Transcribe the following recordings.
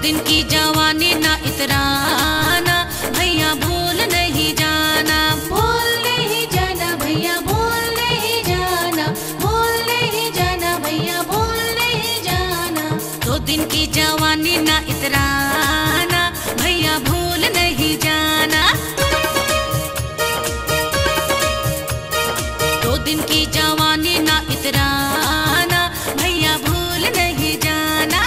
दिन की जवानी ना इतराना, भैया भूल नहीं जाना, भूल नहीं जाना भैया, भूल नहीं जाना, भूल नहीं जाना भैया, भूल नहीं जाना। 2 दिन की जवानी ना इतराना, भैया भूल नहीं जाना। 2 दिन की जवानी ना इतराना, भैया भूल नहीं जाना।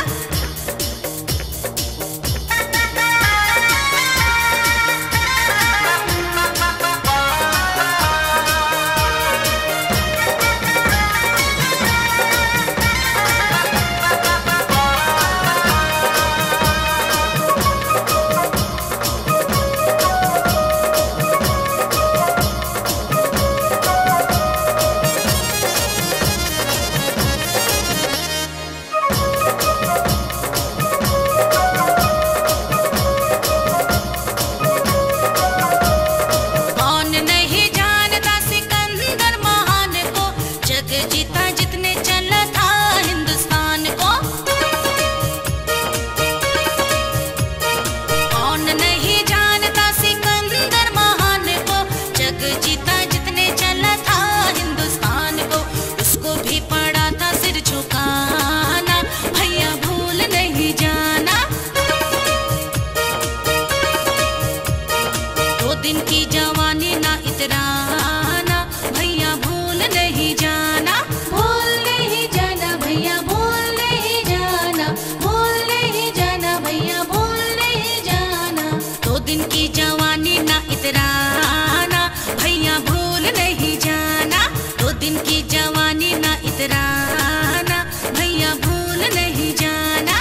दिन की जवानी ना इतराना, भैया भूल नहीं जाना, भूल नहीं जाना भैया, भूल नहीं जाना, भूल नहीं जाना भैया, भूल नहीं जाना। 2 दिन की जवानी ना इतराना, भैया भूल नहीं जाना। 2 दिन की जवानी ना इतराना, भैया भूल नहीं जाना।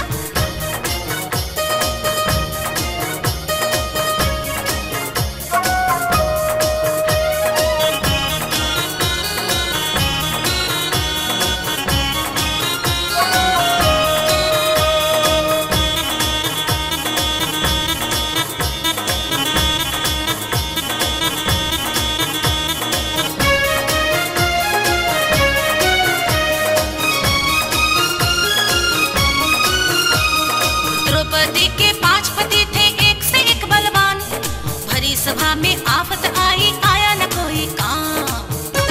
द्रौपदी के 5 पति थे, एक से एक बलवान, भरी सभा में आफत आई, आया न कोई काम।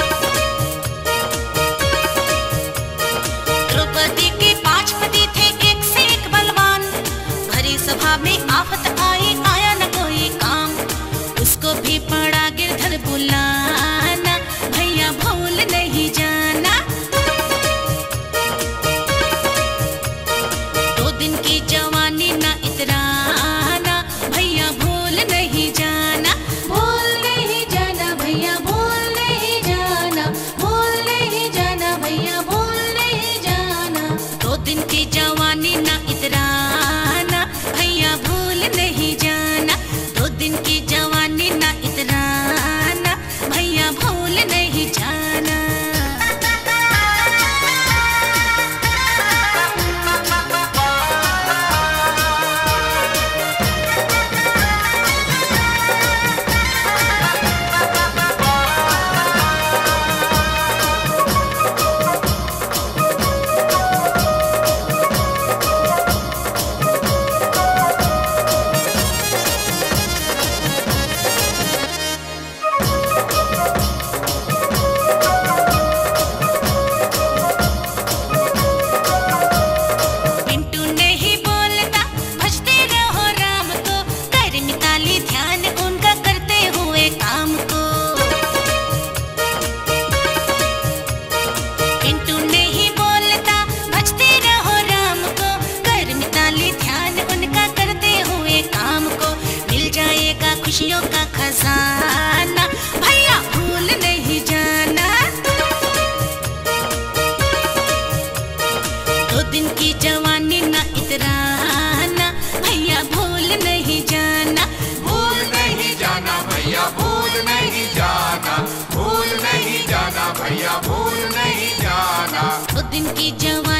द्रौपदी के 5 पति थे, एक से एक बलवान, भरी सभा में आफत आई, आया न कोई काम। उसको भी पड़ा गिरधर बुलाना, भैया भूल नहीं जाना। 2 दिन की जवानी ना इतराना, भैया भूल नहीं जाना, भूल नहीं जाना भैया, भूल नहीं जाना, भूल नहीं जाना भैया, भूल नहीं जाना। 2 दिन की जवानी ना इतराना, भैया भूल नहीं जाना। 2 दिन की जवानी ना इतराना, भैया भूल नहीं जाना। खुशियों का खजाना, भैया भूल नहीं जाना। 2 दिन की जवानी ना इतराना, भैया भूल नहीं जाना, भूल नहीं जाना भैया, भूल नहीं जाना, भूल नहीं जाना भैया, भूल नहीं जाना। 2 दिन की जवानी